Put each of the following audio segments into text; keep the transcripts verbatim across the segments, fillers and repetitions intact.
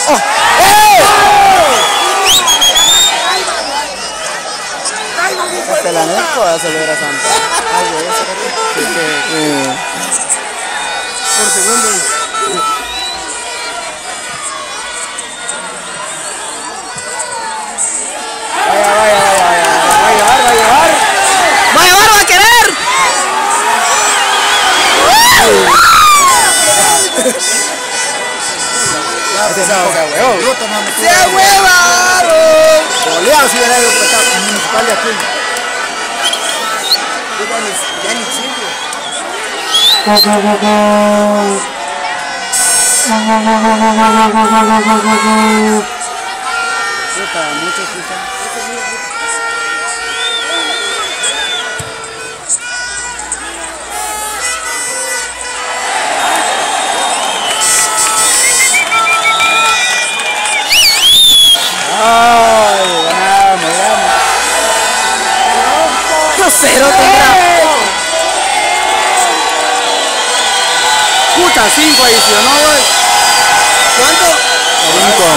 ¡Oh! ¡Eh! Hasta la Nerco va a celebrar a Santa. Ay, güey, ese Eh, por segundo. Vaya, vaya, vaya, vaya. Va a llevar, va a llevar. ¡Va a llevar, va a querer! ¡Se ha huevado! Goleado si hubiera ido por acá, municipal de aquí. Ya ni sirve. Puta, muchos fijan. Ay, ganamos, ganamos. dos cero tendrá. Puta, cinco adicionó, güey. ¿Cuánto? cinco.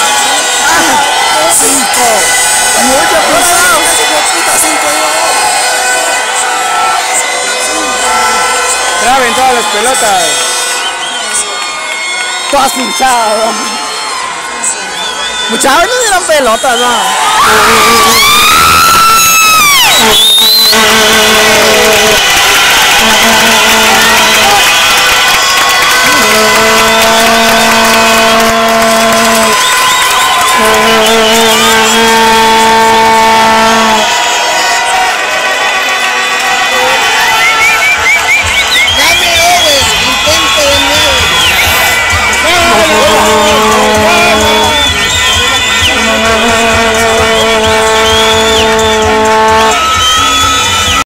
cinco. Mucho pesado. Puta, cinco, traben todas las pelotas. Todas pinchadas. Muchachos no dieron pelotas, ¿no?